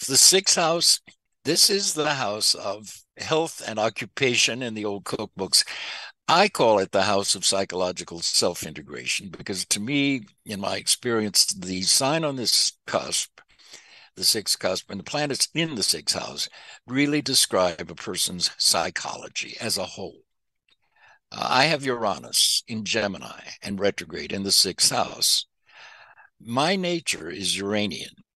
The sixth house, this is the house of health and occupation in the old cookbooks. I call it the house of psychological self-integration because to me, in my experience, the sign on this cusp, the sixth cusp, and the planets in the sixth house really describe a person's psychology as a whole. I have Uranus in Gemini and retrograde in the sixth house. My nature is Uranian.